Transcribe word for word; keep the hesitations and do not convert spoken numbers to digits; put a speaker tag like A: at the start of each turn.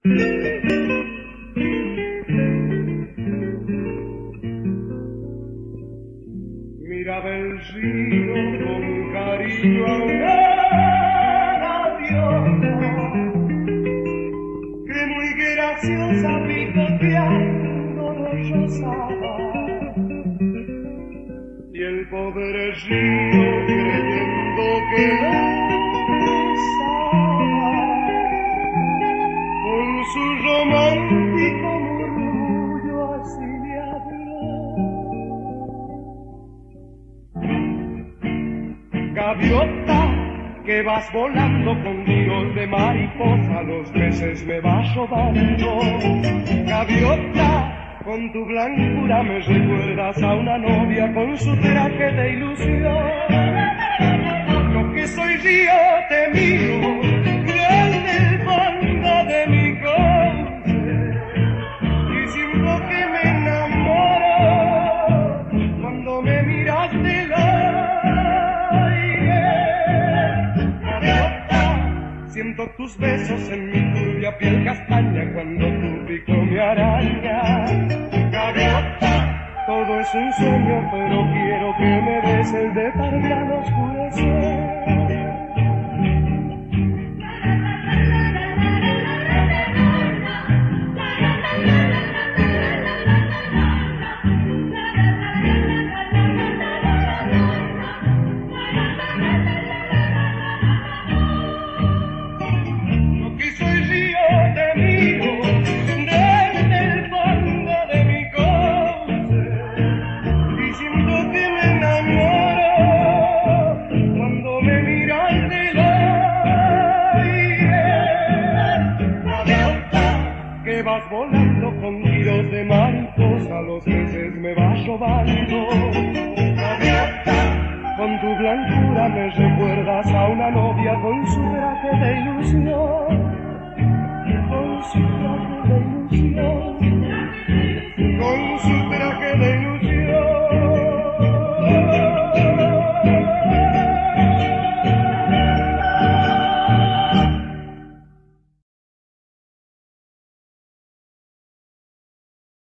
A: Miraba el río con cariño a una gaviota que muy graciosa picoteando los rozaba, y el pobre río creyendo que lo besaba con su romántico murmullo así le habló. Gaviota, que vas volando con tiros de mariposa, los meses me vas robando. Gaviota, con tu blancura me recuerdas a una novia con su traje de ilusión. Lo que soy río te miro desde el fondo de mi coche y siento que me enamoro cuando me miras del aire. Gaviota, siento tus besos en mi turbia piel castaña cuando tu pico me araña. Gaviota, todo es un sueño, pero quiero que me beses de tarde al oscurecer. Vas volando con tiros de mariposa, los meses me vas robando. Gaviota, con tu blancura me recuerdas a una novia con su traje de ilusión.